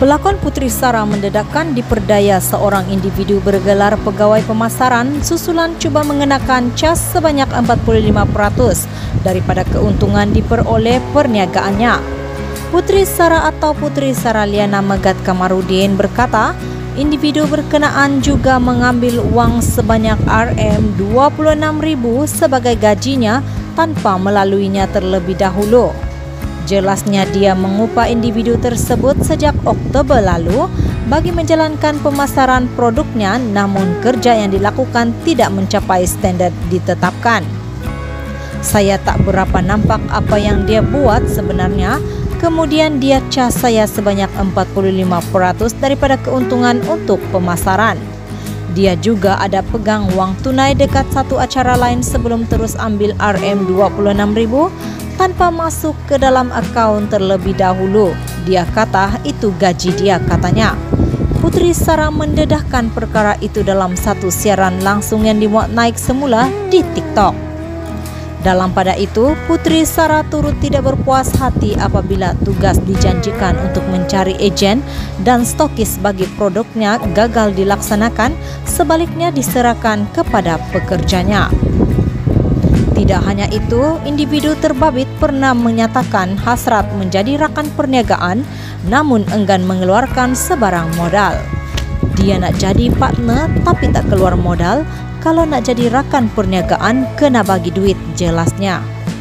Pelakon Putri Sarah mendedahkan diperdaya seorang individu bergelar pegawai pemasaran susulan cuba mengenakan cas sebanyak 45% daripada keuntungan diperoleh perniagaannya. Putri Sarah atau Putri Sarah Liana Megat Kamarudin berkata, individu berkenaan juga mengambil wang sebanyak Rm26,000 sebagai gajinya tanpa melaluinya terlebih dahulu. Jelasnya dia mengupah individu tersebut sejak Oktober lalu bagi menjalankan pemasaran produknya, namun kerja yang dilakukan tidak mencapai standard ditetapkan. Saya tak berapa nampak apa yang dia buat sebenarnya. Kemudian dia cas saya sebanyak 45% daripada keuntungan untuk pemasaran. Dia juga ada pegang wang tunai dekat satu acara lain sebelum terus ambil Rm26,000 tanpa masuk ke dalam akaun terlebih dahulu. Dia kata itu gaji dia, katanya. Putri Sarah mendedahkan perkara itu dalam satu siaran langsung yang dimuat naik semula di TikTok. Dalam pada itu, Putri Sarah turut tidak berpuas hati apabila tugas dijanjikan untuk mencari ejen dan stokis bagi produknya gagal dilaksanakan, sebaliknya diserahkan kepada pekerjanya. Tidak hanya itu, individu terbabit pernah menyatakan hasrat menjadi rakan perniagaan namun enggan mengeluarkan sebarang modal. Dia nak jadi partner tapi tak keluar modal. Kalau nak jadi rakan perniagaan kena bagi duit, jelasnya.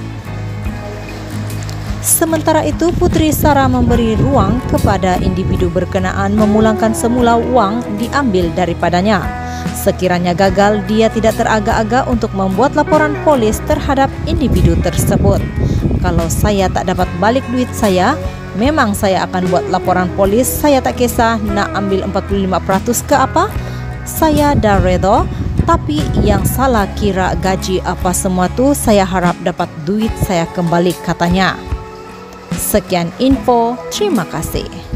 Sementara itu, Putri Sarah memberi ruang kepada individu berkenaan memulangkan semula wang diambil daripadanya. Sekiranya gagal, dia tidak teragak-agak untuk membuat laporan polis terhadap individu tersebut. Kalau saya tak dapat balik duit saya, memang saya akan buat laporan polis. Saya tak kisah nak ambil 45% ke apa. Saya dah redha, tapi yang salah kira gaji apa semua tu, saya harap dapat duit saya kembali, katanya. Sekian info, terima kasih.